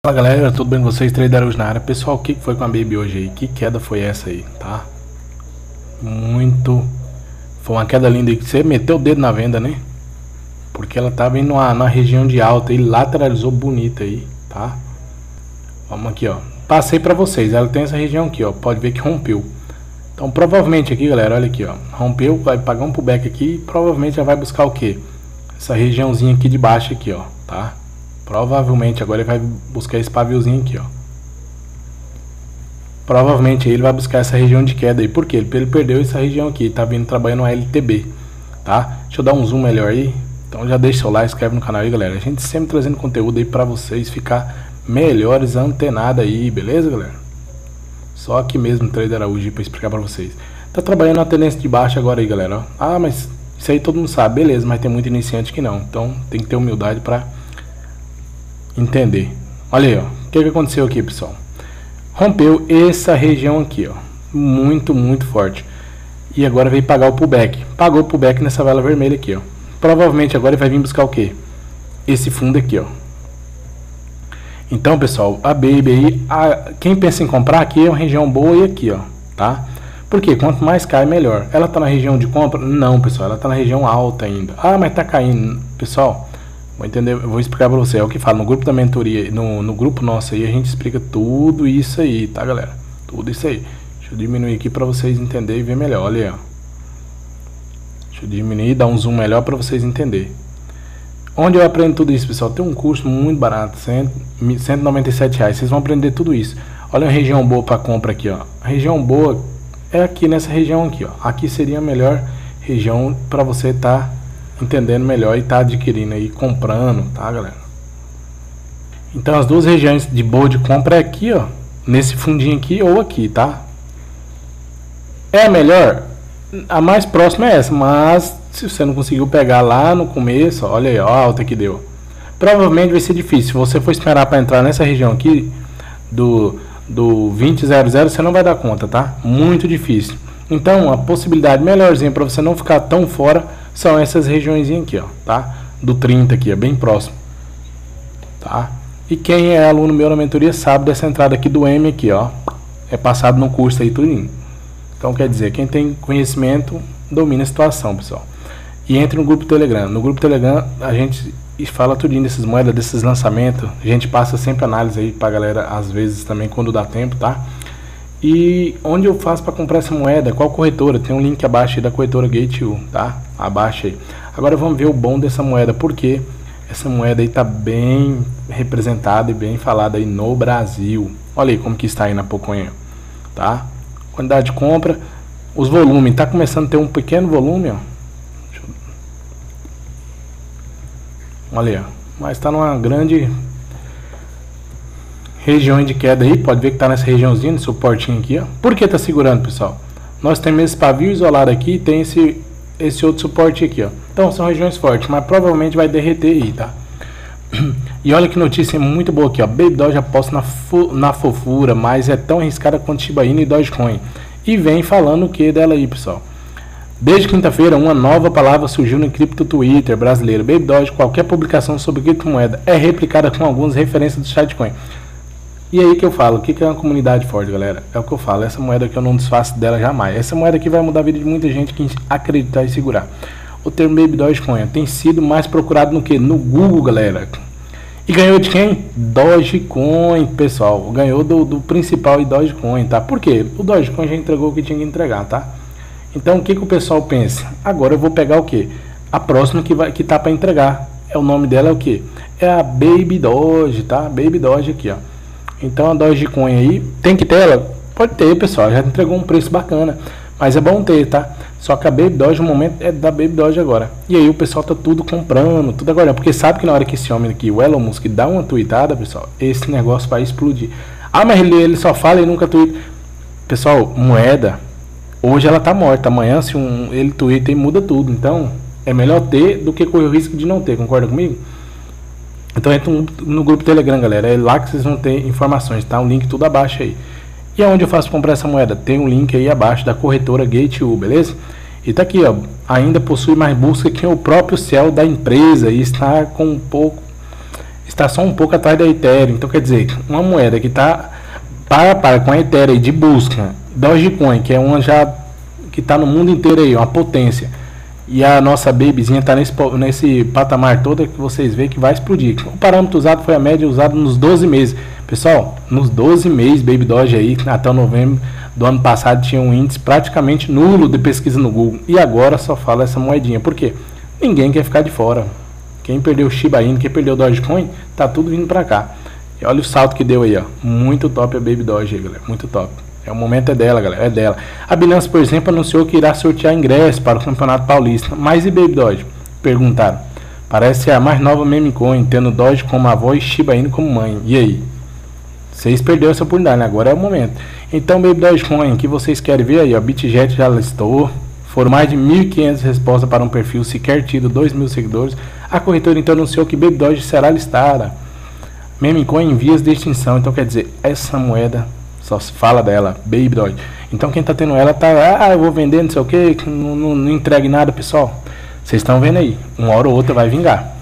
Fala galera, tudo bem com vocês? Trader Araújo na área. Pessoal, o que foi com a Baby hoje aí? Que queda foi essa aí, tá? Foi uma queda linda aí que você meteu o dedo na venda, né? Porque ela tava indo na região de alta e lateralizou bonita aí, tá? Vamos aqui, ó. Passei pra vocês, ela tem essa região aqui, ó. Pode ver que rompeu. Então provavelmente aqui, galera, olha aqui, ó. Rompeu, vai pagar um pullback aqui e provavelmente já vai buscar o quê? Essa regiãozinha aqui de baixo aqui, ó, tá? Provavelmente agora ele vai buscar esse paviozinho aqui, ó. Provavelmente ele vai buscar essa região de queda aí. Por quê? Ele perdeu essa região aqui. Tá vindo trabalhando no LTB, tá? Deixa eu dar um zoom melhor aí. Então já deixa seu like, inscreve no canal aí, galera. A gente sempre trazendo conteúdo aí pra vocês ficar melhores antenados aí, beleza, galera? Só aqui mesmo, Trader Araújo, pra explicar pra vocês. Tá trabalhando na tendência de baixa agora aí, galera, ó. Ah, mas isso aí todo mundo sabe, beleza. Mas tem muito iniciante que não. Então tem que ter humildade pra entender. Olha aí, ó. O que aconteceu aqui, pessoal? Rompeu essa região aqui, ó. Muito forte. E agora veio pagar o pullback. Pagou o pullback nessa vela vermelha aqui, ó. Provavelmente agora ele vai vir buscar o quê? Esse fundo aqui, ó. Então, pessoal, a Baby aí, quem pensa em comprar aqui é uma região boa e aqui, ó, tá? Porque quanto mais cai, melhor. Ela tá na região de compra? Não, pessoal, ela tá na região alta ainda. Ah, mas tá caindo. Pessoal, vou entender, eu vou explicar pra você, é o que fala no grupo da mentoria, no grupo nosso aí, a gente explica tudo isso aí, tá, galera? Tudo isso aí. Deixa eu diminuir aqui pra vocês entenderem e ver melhor, olha aí, ó. Deixa eu diminuir e dar um zoom melhor pra vocês entenderem. Onde eu aprendo tudo isso, pessoal? Tem um curso muito barato, R$197. Vocês vão aprender tudo isso. Olha a região boa pra compra aqui, ó. A região boa é aqui nessa região aqui, ó. Aqui seria a melhor região pra você entendendo melhor e tá adquirindo aí, comprando, tá, galera? Então as duas regiões de boa de compra é aqui, ó, nesse fundinho aqui ou aqui, tá? É a melhor, a mais próxima é essa, mas se você não conseguiu pegar lá no começo, ó, olha aí, ó, a alta que deu. Provavelmente vai ser difícil. Se você for esperar para entrar nessa região aqui do 2000, você não vai dar conta, tá? Muito difícil. Então a possibilidade melhorzinha para você não ficar tão fora são essas regiões aqui, ó, tá? Do 30 aqui, é bem próximo, tá? E quem é aluno meu na mentoria sabe dessa entrada aqui do M aqui, ó. É passado no curso aí tudinho. Então quer dizer, quem tem conhecimento domina a situação, pessoal. E entre no grupo Telegram. No grupo Telegram a gente fala tudinho dessas moedas, desses lançamentos. A gente passa sempre análise aí pra galera, às vezes também quando dá tempo, tá? E onde eu faço para comprar essa moeda? Qual corretora? Tem um link abaixo aí da corretora Gate.io, tá? Abaixo aí. Agora vamos ver o bom dessa moeda, porque essa moeda aí tá bem representada e bem falada aí no Brasil. Olha aí como que está aí na Pocoin, tá? Quantidade de compra, os volumes, tá começando a ter um pequeno volume, ó. Olha aí, ó. Mas tá numa grande região de queda aí, pode ver que tá nessa regiãozinha, nesse suportinho aqui, ó. Por que tá segurando, pessoal? Nós temos esse pavio isolado aqui e tem esse outro suporte aqui, ó. Então são regiões fortes, mas provavelmente vai derreter aí, tá? E olha que notícia muito boa aqui, ó. Baby Doge aposta na fofura, mas é tão arriscada quanto Shiba Inu e Dogecoin. E vem falando o que dela aí, pessoal? Desde quinta-feira, uma nova palavra surgiu no cripto Twitter brasileiro. Baby Doge, qualquer publicação sobre criptomoeda é replicada com algumas referências do Shitcoin. E aí que eu falo, o que é uma comunidade forte, galera? É o que eu falo, essa moeda que eu não desfaço dela jamais. Essa moeda aqui vai mudar a vida de muita gente que acreditar e segurar. O termo Baby Dogecoin tem sido mais procurado no que? No Google, galera. E ganhou de quem? Dogecoin, pessoal. Ganhou do principal e Dogecoin, tá? Por quê? O Dogecoin já entregou o que tinha que entregar, tá? Então o que o pessoal pensa? Agora eu vou pegar o que? A próxima que tá para entregar. O nome dela é o que? É a Baby Doge, tá? Baby Doge aqui, ó. Então a Dogecoin aí, tem que ter ela? Pode ter, pessoal, já entregou um preço bacana, mas é bom ter, tá? Só que a Baby Doge, no momento, é da Baby Doge agora. E aí o pessoal tá tudo comprando, tudo agora, porque sabe que na hora que esse homem aqui, o Elon Musk, dá uma tweetada, pessoal, esse negócio vai explodir. Ah, mas ele só fala e nunca tweeta. Pessoal, moeda, hoje ela tá morta, amanhã se ele tweeta e muda tudo, então é melhor ter do que correr o risco de não ter, concorda comigo? Então entra no grupo Telegram, galera. É lá que vocês vão ter informações, tá? O link tudo abaixo aí. E aonde eu faço comprar essa moeda? Tem um link aí abaixo da corretora Gate.io, beleza? E tá aqui, ó. Ainda possui mais busca que o próprio céu da empresa e está com um pouco está só um pouco atrás da Ethereum. Então quer dizer, uma moeda que está para com a Ethereum de busca, Dogecoin, que é uma já que está no mundo inteiro aí, uma potência, e a nossa babyzinha está nesse patamar todo, que vocês veem que vai explodir. O parâmetro usado foi a média usada nos 12 meses. Pessoal, nos 12 meses, Baby Doge aí, até novembro do ano passado, tinha um índice praticamente nulo de pesquisa no Google. E agora só fala essa moedinha. Por quê? Ninguém quer ficar de fora. Quem perdeu o Shiba Inu, quem perdeu o Dogecoin, tá tudo vindo para cá. E olha o salto que deu aí, ó. Muito top a Baby Doge aí, galera. Muito top. O momento é dela, galera. É dela. A Binance, por exemplo, anunciou que irá sortear ingressos para o Campeonato Paulista. Mas e Baby Doge? Perguntaram. Parece ser a mais nova meme coin, tendo Doge como avó e Shiba Inu como mãe. E aí? Vocês perderam essa oportunidade, né? Agora é o momento. Então, Baby Dogecoin, que vocês querem ver aí, ó. BitJet já listou. Foram mais de 1.500 respostas para um perfil sequer tido 2.000 seguidores. A corretora então anunciou que Baby Doge será listada. Meme coin em vias de extinção. Então quer dizer, essa moeda só se fala dela, Baby Doge. Então quem tá tendo ela tá, eu vou vender, não sei o que, não entregue nada, pessoal. Vocês estão vendo aí, uma hora ou outra vai vingar.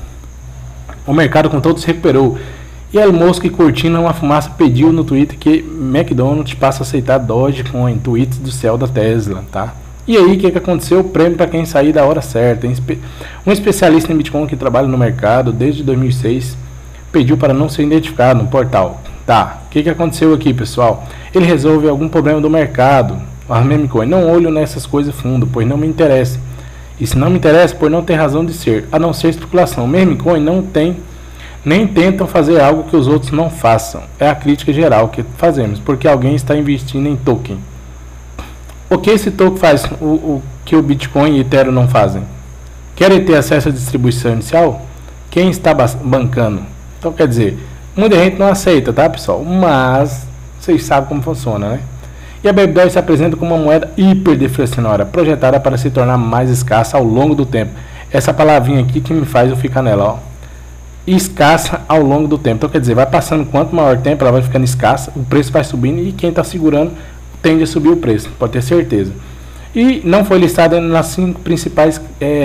O mercado com todo se recuperou. E Elon Musk, curtindo uma fumaça, pediu no Twitter que McDonald's passa a aceitar Dogecoin, tweets do céu da Tesla, tá? E aí, o que aconteceu? O prêmio para quem sair da hora certa. Um especialista em Bitcoin que trabalha no mercado desde 2006 pediu para não ser identificado no portal. Tá, o que aconteceu aqui, pessoal? Ele resolve algum problema do mercado. A meme coin, não olho nessas coisas fundo, pois não me interessa. E se não me interessa, por não ter razão de ser, a não ser especulação. Meme coin não tem, nem tentam fazer algo que os outros não façam. É a crítica geral que fazemos, porque alguém está investindo em token. O que esse token faz, o que o Bitcoin e Ethereum não fazem? Querem ter acesso à distribuição inicial? Quem está bancando? Então quer dizer, muita gente não aceita, tá, pessoal? Mas vocês sabem como funciona, né? E a Baby Doge se apresenta como uma moeda hiperdeflacionária, projetada para se tornar mais escassa ao longo do tempo. Essa palavrinha aqui que me faz eu ficar nela, ó. Escassa ao longo do tempo. Então quer dizer, vai passando quanto maior tempo, ela vai ficando escassa, o preço vai subindo e quem está segurando tende a subir o preço, pode ter certeza. E não foi listada nas 5 principais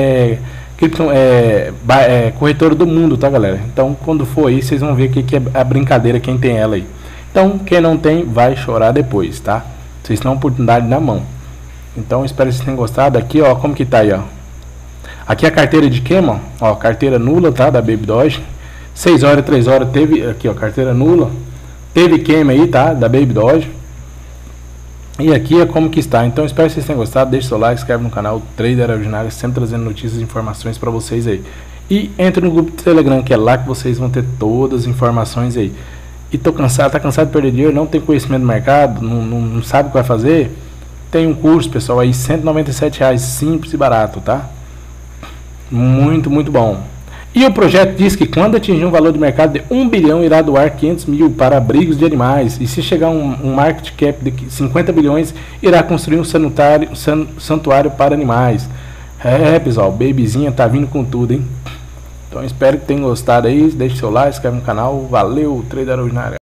corretoras do mundo, tá, galera? Então, quando for aí, vocês vão ver que é a brincadeira, quem tem ela aí. Então, quem não tem, vai chorar depois, tá? Vocês têm uma oportunidade na mão. Então, espero que vocês tenham gostado. Aqui, ó, como que tá aí, ó. Aqui é a carteira de queima, ó, carteira nula, tá, da Baby Doge. 6 horas, 3 horas, teve, aqui, ó, carteira nula. Teve queima aí, tá, da Baby Doge. E aqui é como que está. Então espero que vocês tenham gostado. Deixe seu like, se inscreve no canal Trader Originário, sempre trazendo notícias e informações para vocês aí. E entre no grupo do Telegram, que é lá que vocês vão ter todas as informações aí. E tá cansado de perder dinheiro, não tem conhecimento do mercado, não sabe o que vai fazer? Tem um curso, pessoal, aí R$197, simples e barato, tá? Muito, muito bom. E o projeto diz que quando atingir um valor de mercado de 1 bilhão, irá doar 500 mil para abrigos de animais. E se chegar um market cap de 50 bilhões, irá construir um santuário para animais. Pessoal, Babyzinha tá vindo com tudo, hein? Então espero que tenham gostado aí. Deixe seu like, se inscreve no canal. Valeu, Trader Originário.